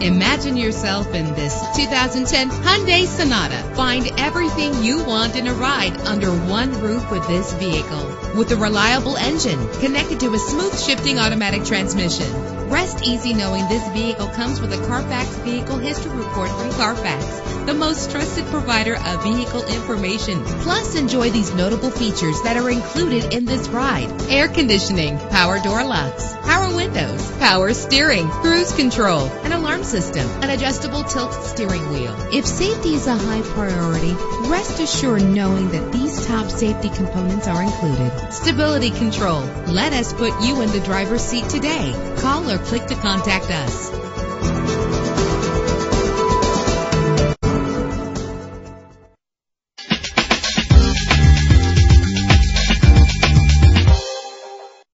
Imagine yourself in this 2010 Hyundai Sonata. Find everything you want in a ride under one roof with this vehicle. With a reliable engine connected to a smooth shifting automatic transmission. Rest easy knowing this vehicle comes with a Carfax Vehicle History Report from Carfax, the most trusted provider of vehicle information. Plus, enjoy these notable features that are included in this ride: air conditioning, power door locks, power windows, power steering, cruise control, an alarm system, an adjustable tilt steering wheel. If safety is a high priority, rest assured knowing that these top safety components are included: stability control. Let us put you in the driver's seat today. Call or click to contact us.